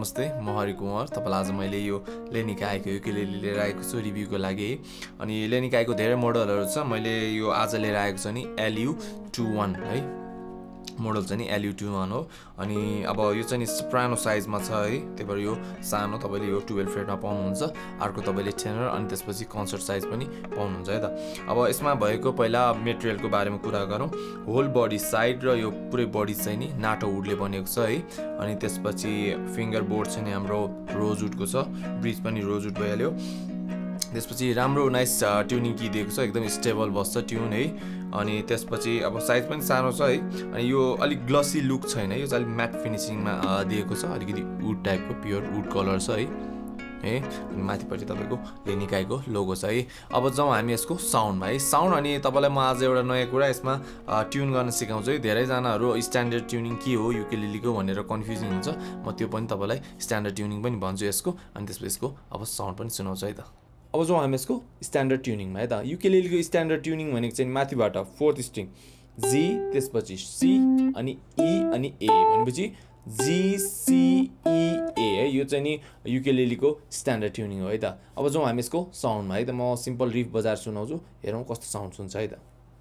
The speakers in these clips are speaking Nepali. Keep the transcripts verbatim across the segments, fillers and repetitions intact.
नमस्ते म हरि कुंवर तपाईलाई आज मैले यो लेनिकाईको युकेलेले लिएर आएको छु रिभ्यूको लागि अनि लेनिकाईको धेरै मोडलहरु छ मैले यो आज लिएर आएको छु नि L U twenty-one है मोडल चाहिँ नि L U twenty-one हो अनि अब यो चाहिँ नि सोप्रानो साइजमा छ है त्यही भएर यो सानो तपाईले यो twelve फ्रेटमा पाउनुहुन्छ अर्को तपाईले टेनर अनि त्यसपछि कन्सर्ट साइज पनि पाउनुहुन्छ है त अब यसमा भएको पहिला मटेरियलको बारेमा कुरा गरौँ होल बडी साइड र यो पुरै बडी चाहिँ नि नाटो वुडले बनेको छ है अनि त्यसपछि फिंगर बोर्ड चाहिँ नि हाम्रो रोजवुडको छ ब्रिज पनि रोजवुड भइहाल्यो त्यसपछि राम्रो नाइस ट्युनिङ की दिएको छ एकदम स्टेबल बस्छ ट्युन है अनि त्यसपछि अब साइज पनि सानो छ है अनि यो अलिक ग्लसी लुक छैन यो चाहिँ म्याट फिनिशिङमा दिएको छ अलिकति वुड टाइपको प्योर वुड कलर छ है है अनि माथिपट्टि तपाईको लेनिकाईको लोगो छ है अब जाउँ हामी यसको साउन्डमा है साउन्ड अनि तपाईलाई म आज एउटा नयाँ कुरा यसमा ट्युन गर्न सिकाउँछु है धेरै जनाहरु स्ट्यान्डर्ड ट्युनिङ के हो युकेलेलेको भनेर कन्फ्युजिङ हुन्छ म त्यो पनि तपाईलाई स्ट्यान्डर्ड ट्युनिङ पनि भन्छु यसको अनि त्यसपछि यसको अब साउन्ड पनि सुनाउँछु है त अब जाउँ हामी यसको स्ट्यान्डर्ड ट्युनिङमा है त युकेलेलेको स्ट्यान्डर्ड ट्युनिङ भनेको चाहिँ माथिबाट फोर्थ स्ट्रिङ जी त्यसपछि सी अनि ई अनि ए भनेपछि जी सी ई ए है यो चाहिँ नि युकेलेलेको स्ट्यान्डर्ड ट्युनिङ हो है त अब जाउँ हामी यसको साउन्डमा है त म सिम्पल रिफ बजाएर सुनाउँछु हेरौँ कस्तो साउन्ड सुन्छ है त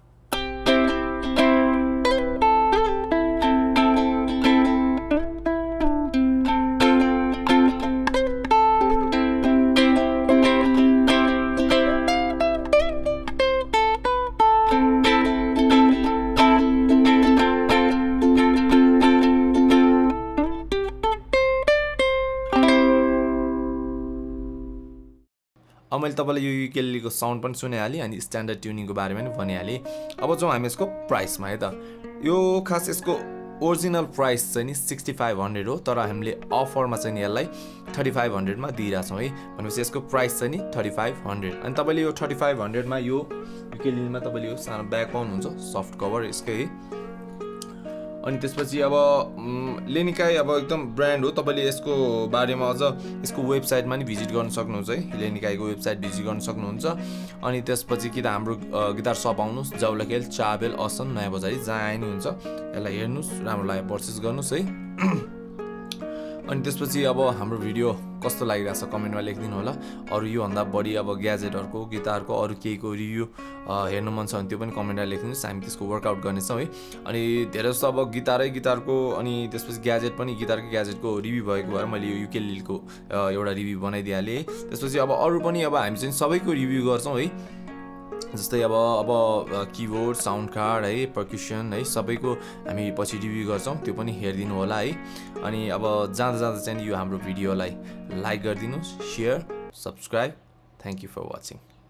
अब मैले तपाईलाई यो युकेलेलेको साउन्ड पनि सुनाइहालेँ अनि स्ट्यान्डर्ड ट्युनिङको बारेमा पनि भनिहालेँ अब जाउँ हामी यसको प्राइसमा है त यो खास यसको ओरिजिनल प्राइस चाहिँ नि sixty-five hundred हो तर हामीले अफरमा चाहिँ नि यसलाई thirty-five hundred मा दिइराछौँ है भनेपछि यसको प्राइस चाहिँ नि thirty-five hundred अनि तपाईले यो thirty-five hundred मा यो युकेलेलेमा तपाईले यो सानो ब्याग पाउनुहुन्छ सफ्ट कभर यसकै है अनि त्यसपछि अब लेनिकाई अब एकदम ब्रान्ड हो तपाईले यसको बारेमा अझ यसको वेबसाइटमा नि भिजिट गर्न सक्नुहुन्छ है लेनिकाईको वेबसाइट भिजिट गर्न सक्नुहुन्छ अनि त्यसपछि कि त हाम्रो गिटार शप आउनुस् जावलाखेल चाबेल आसन नयाँ बजारी जहाँ नि हुन्छ यसलाई हेर्नुस् राम्रो लाग्यो पर्चेस गर्नुस् है अनि त्यसपछि अब हाम्रो भिडियो कस्तो लागिरहेछ कमेन्टमा लेखिदिनु होला अरु यो भन्दा बढी अब ग्याजेटहरुको गिटारको अरु केहीको रिभ्यू हेर्नु मन छ भने त्यो पनि कमेन्टमा लेखिदिनुस् हामी त्यसको वर्कआउट गर्नेछौं है अनि धेरै जस्तो अब गिटारै गिटारको अनि त्यसपछि ग्याजेट पनि गिटारको ग्याजेटको रिभ्यू भएको भएर मैले यो युकेलेलेको एउटा रिभ्यू बनाइदिहालेँ त्यसपछि अब अरु पनि अब हामी चाहिँ सबैको रिभ्यू गर्छौं है जस्तै अब अब कीबोर्ड साउन्ड कार्ड है पर्कुसन है सबैको हामी पछि रिभ्यू गर्छौं त्यो पनि हेर्दिनु होला है अनि अब जाँदा जाँदा चाहिँ यो हाम्रो भिडियोलाई लाइक गरिदिनुस् share subscribe thank you for watching